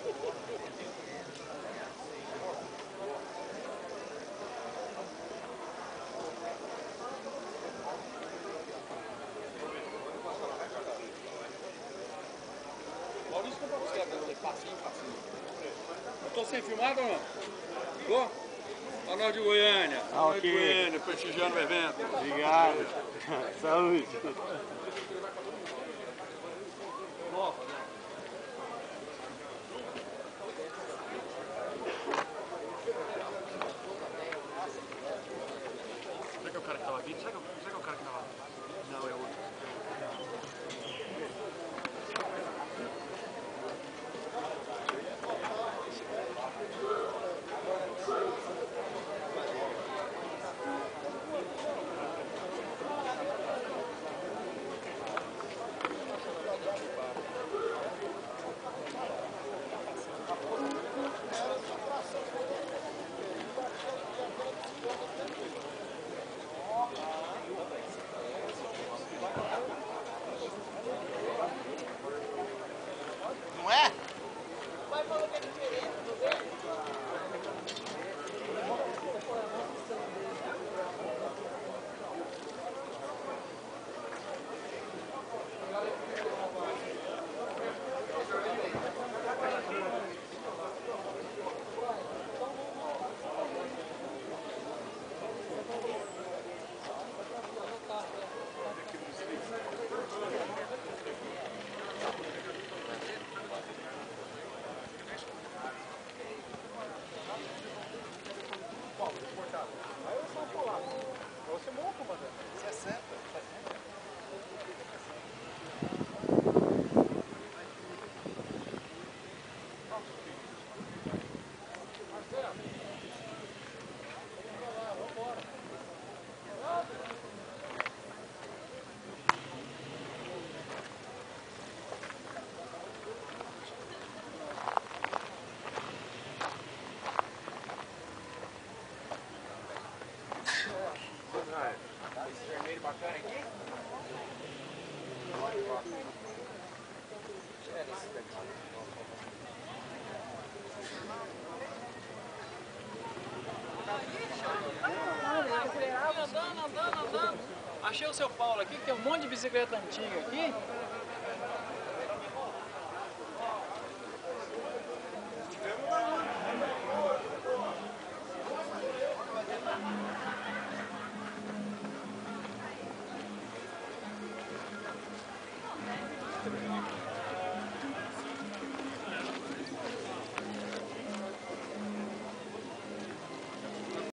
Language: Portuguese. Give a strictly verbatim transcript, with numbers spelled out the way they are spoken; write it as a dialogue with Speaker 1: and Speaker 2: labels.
Speaker 1: Maurício, compra você aquele passinho, passinho. Eu tô sem filmado ou não? Tô? Pra nós de Goiânia.
Speaker 2: Ah,
Speaker 1: nós
Speaker 2: ok.
Speaker 1: de Goiânia, prestigiando o evento.
Speaker 2: Obrigado. Saúde.
Speaker 1: Será que é o cara que tava vindo? Será que é o, será que é o cara que tava... Não, é outro.
Speaker 3: Não é? Esse vermelho bacana aqui? Andando, andando, andando. Achei o seu Paulo aqui, que tem um monte de bicicleta antiga aqui.